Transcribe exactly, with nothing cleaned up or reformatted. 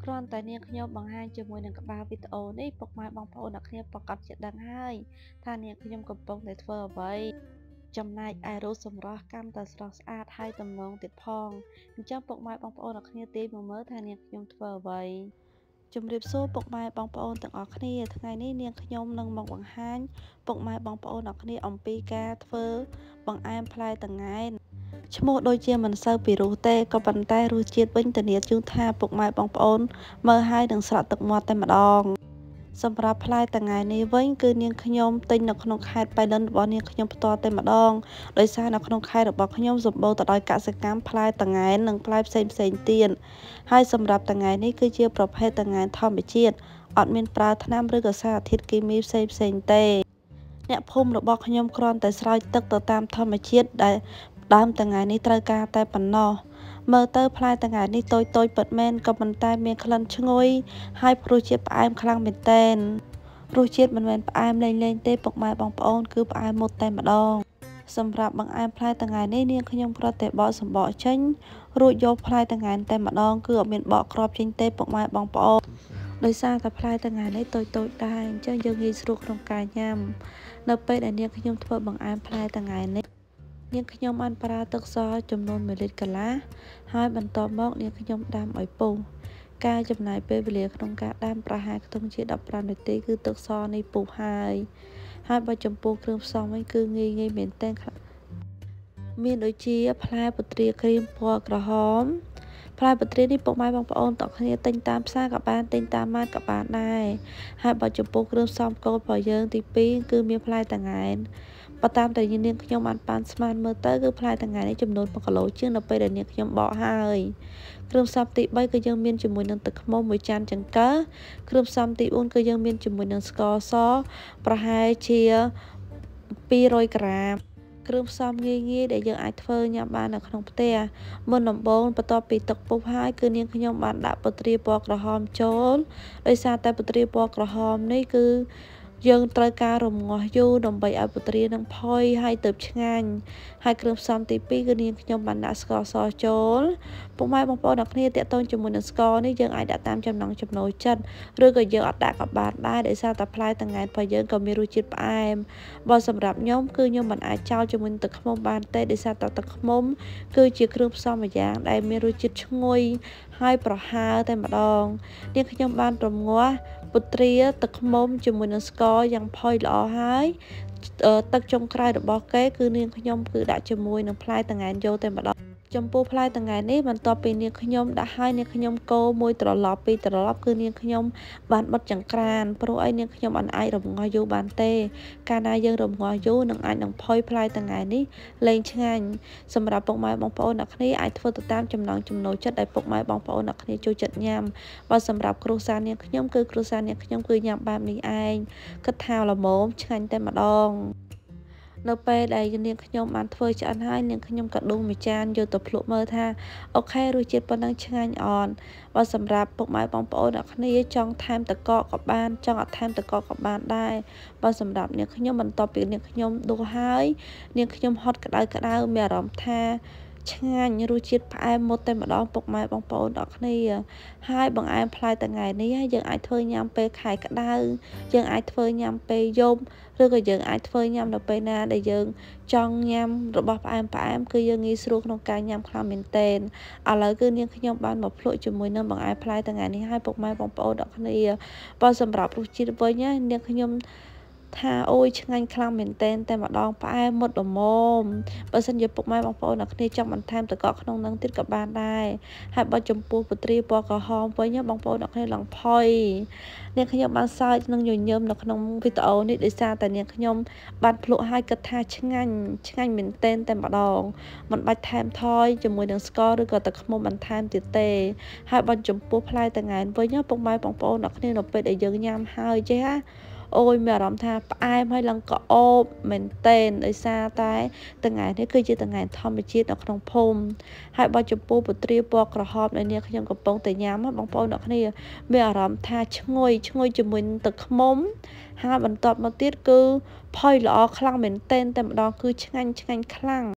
គ្រាន់តែនាងខ្ញុំបង្ហាញជាមួយនឹងក្បាលវីដេអូនេះពុកម៉ែបងប្អូនអ្នកគ្នាប្រកាសជាដឹងហើយថានាងខ្ញុំកំពុងតែធ្វើអ្វីចំណែកឯរូបសម្រស់កាន់តែស្រស់ស្អាតហើយទំនងទៀតផងអញ្ចឹងពុកម៉ែបងប្អូនអ្នកគ្នាទាយមកមើលថានាងខ្ញុំធ្វើអ្វីជំរាបសួរពុកម៉ែបងប្អូនទាំងអស់គ្នាថ្ងៃនេះនាងខ្ញុំនឹងមកបង្ហាញពុកម៉ែបងប្អូនអ្នកគ្នាអំពីការធ្វើបង្អែមផ្លែតង្កែនឈ្មោះដូចជាមិនសូវពីរោះទេក៏ប៉ុន្តែរសជាតិវិញធានាជូនថាពុកម៉ែបងប្អូនមើលហើយនឹងស្រក់ទឹកមាត់តែម្ដងសម្រាប់ផ្លែតង្កែនេះវិញគឺនាងខ្ញុំទិញនៅក្នុងខេត្តបៃលិនរបស់នាងខ្ញុំផ្ទាល់តែម្ដងដោយសារនៅក្នុងខេត្តរបស់ខ្ញុំសម្បូរទៅដោយកសិកម្មផ្លែតង្កែននិងផ្លែផ្សេងផ្សេងទៀតហើយសម្រាប់តង្កែនេះគឺជាប្រភេទតង្កែធម្មជាតិអត់មានប្រើថ្នាំឬក៏សារធាតុគីមីផ្សេងផ្សេងទេអ្នកភូមិរបស់ខ្ញុំគ្រាន់តែស្រោចទឹកទៅតាមធម្មជាតិដែលដើមតង្កែនេះត្រូវការតែប៉ុណ្ណោះមើលទៅផ្លែតង្កែនេះតូចតូចពិតមែនក៏ប៉ុន្តែមានក្លិនឈ្ងុយហើយរសជាតិផ្អែមខ្លាំងមែនទែនរសជាតិមិនមែនផ្អែមលេងលេងទេពុកម៉ែបងប្អូនគឺផ្អែមមុតតែម្ដងសម្រាប់បង្អែមផ្លែតង្កែនេះនាងខ្ញុំគ្រាន់តែបកសំបកចេញរួចយកផ្លែតង្កែតែម្ដងគឺអត់មានបកគ្រាប់ចេញទេពុកម៉ែបងប្អូនដោយសារតែផ្លែតង្កែនេះតូចតូចដែរអញ្ចឹងយើងងាយស្រួលក្នុងការញ៉ាំនៅពេលដែលនាងខ្ញុំធ្វើបង្អែមផ្លែតង្កែនេះនាងខ្ញុំបានប្រើទឹកសចំនួនមួយលីត្រកន្លះហើយបន្ទាប់មកនាងខ្ញុំដាំឲ្យពុះការចំណាយពេលវេលាក្នុងការដាំប្រហែលខ្ទង់ជាដប់ប្រាំនាទីគឺទឹកសនេះពុះហើយហើយបើចំពោះគ្រឿងផ្សំវិញគឺងាយងាយមែនទែនមានដូចជាផ្លែពត្រាក្រៀមពណ៌ក្រហមផ្លែពត្រានេះពុកម៉ែបងប្អូនតោះគ្នាទិញតាមផ្សារក៏បានទិញតាមម៉ាតក៏បានដែរហើយបើចំពោះគ្រឿងផ្សំគោលរបស់យើងទីពីរគឺមានផ្លែតង្កែបើតាមតែនាងខ្ញុំបានប៉ាន់ស្មានមើលទៅគឺផ្លែតង្កែនេះចំនួនមួយគីឡូជាងនៅពេលដែលនាងខ្ញុំបកហើយគ្រឿងផ្សំទីបីគឺយើងមានជាមួយនឹងទឹកខ្មុំមួយចានចង្កឹះគ្រឿងផ្សំទីបួនគឺយើងមានជាមួយនឹងស្ករសប្រហែលជាពីររយក្រាមគ្រឿងផ្សំងាយងាយដែលយើងអាចធ្វើញ៉ាំបាននៅក្នុងផ្ទះមុនដំបូងបន្ទាប់ពីទឹកពុះហើយគឺនាងខ្ញុំបានដាក់ពត្រាពណ៌ក្រហមចូលដោយសារតែពត្រាពណ៌ក្រហមនេះគឺយើងត្រូវការរំងាស់យូរដើម្បីឲ្យពត្រានឹងផុយហើយទើបឆ្ងាញ់ហើយគ្រឿងផ្សំទីពីរគឺនាងខ្ញុំបានដាក់ស្ករសចូលពុកម៉ែបងប្អូនអ្នកគ្នាតាក់ទងជាមួយនឹងស្ករនេះយើងអាចដាក់តាមចំណង់ចំណូលចិត្តឬក៏យើងអត់ដាក់ក៏បានដែរដោយសារតែផ្លែតង្កែរបស់យើងក៏មានរសជាតិផ្អែមបើសម្រាប់ខ្ញុំគឺខ្ញុំមិនអាចចោលជាមួយទឹកខ្មុំបានទេដោយសារតែទឹកខ្មុំគឺជាគ្រឿងផ្សំមួយយ៉ាងដែលមានរសជាតិឈ្ងុយហើយប្រហើរតែម្ដងនាងខ្ញុំបានរំងាស់ពត្រាទឹកខ្មុំជាមួយនឹងស្ករយ៉ាងផុយល្អហើយទឹកចុងក្រោយរបស់គេគឺនាងខ្ញុំគឺដាក់ជាមួយនឹងផ្លែតង្កែយកតែម្ដងចំពោះផ្លែតង្កែនេះបន្ទាប់ពីនាងខ្ញុំដាក់ឲ្យនាងខ្ញុំកូរមួយត្រឡប់ពីរត្រឡប់គឺនាងខ្ញុំបានបិទចង្ក្រានព្រោះអីនាងខ្ញុំអត់អាចរំងាស់យូរបានទេកាលណាយើងរំងាស់យូរនឹងអាចនឹងផុយផ្លែតង្កែនេះលែងឆ្ងាញ់សម្រាប់ពុកម៉ែបងប្អូនអ្នកគ្នាអាចធ្វើទៅតាមចំណង់ចំណូលចិត្តដែលពុកម៉ែបងប្អូនអ្នកគ្នាចូលចិត្តញ៉ាំបើសម្រាប់គ្រួសារនាងខ្ញុំគឺគ្រួសារនាងខ្ញុំគឺញ៉ាំបែបនេះឯងគិតថាល្មមឆ្ងាញ់តែម្ដងនៅពេលដែលនាងខ្ញុំបានធ្វើឆ្អិនហើយនាងខ្ញុំក៏ដួសមួយចានយកទៅភ្លក់មើលថាអូខេរសជាតិប៉ុណ្ណឹងឆ្ងាញ់អត់បើសម្រាប់ពុកម៉ែបងប្អូនអ្នកគ្នាចង់ថែមទឹកកកក៏បានចង់អត់ថែមទឹកកកក៏បានដែរបើសម្រាប់នាងខ្ញុំបន្ទាប់ពីនាងខ្ញុំដួសហើយនាងខ្ញុំហត់ក្តៅក្តៅមានអារម្មណ៍ថាឆ្ងាញ់រសជាតិផ្អែមមុតតែម្ដងពុកម៉ែបងប្អូនអ្នកគ្នាហើយបង្អែមផ្លែតង្កែនេះយើងអាចធ្វើញ៉ាំពេលខែក្តៅយើងអាចធ្វើញ៉ាំពេលយប់ឬក៏យើងអាចធ្វើញ៉ាំនៅពេលណាដែលយើងចង់ញ៉ាំរបស់ផ្អែមផ្អែមគឺយើងងាយស្រួលក្នុងការញ៉ាំខ្លាំងមែនទែនឥឡូវគឺនាងខ្ញុំបានមកភ្លក់ជាមួយនឹងបង្អែមផ្លែតង្កែនេះឲ្យពុកម៉ែបងប្អូនអ្នកគ្នាបើសម្រាប់រសជាតិវិញនាងខ្ញុំថាអូយឆ្ងាញ់ខ្លាំងមែនទែនតែម្ដងផ្អែមមុតល្មមបើសិនជាពុកម៉ែបងប្អូនអ្នកគ្នាចង់បន្ថែមទឹកកកក្នុងនឹងទៀតក៏បានដែរហើយបើចំពោះពត្រាពណ៌ក្រហមវិញបងប្អូនអ្នកគ្នាឡើងផុយនាងខ្ញុំបានសើចនឹងញញឹមនៅក្នុងវីដេអូនេះដោយសារតែនាងខ្ញុំបានភ្លក់ឲ្យគិតថាឆ្ងាញ់ឆ្ងាញ់មែនទែនតែម្ដងមិនបាច់ថែមថយជាមួយនឹងស្ករឬក៏ទឹកខ្មុំបន្ថែមទៀតទេហើយបើចំពោះផ្លែតង្កែវិញពុកម៉ែបងប្អូនអ្នកគ្នានៅពេលដែលយើងញ៉ាំហើយចេះអូយមានអារម្មណ៍ថាផ្អែមហើយឡើងក្អូបមែនទែនដោយសារតែតង្កែនេះគឺជាតង្កែធម្មជាតិនៅក្នុងភូមិហើយបើចំពោះពត្រាពណ៌ក្រហមដែលនាងខ្ញុំកំពុងតែញ៉ាំបងប្អូនអ្នកគ្នាមានអារម្មណ៍ថាឈ្ងុយឈ្ងុយជាមួយនឹងទឹកខ្មុំហើយបន្ទាប់មកទៀតគឺផុយល្អខ្លាំងមែនទែនតែម្ដងគឺឆ្ងាញ់ឆ្ងាញ់ខ្លាំង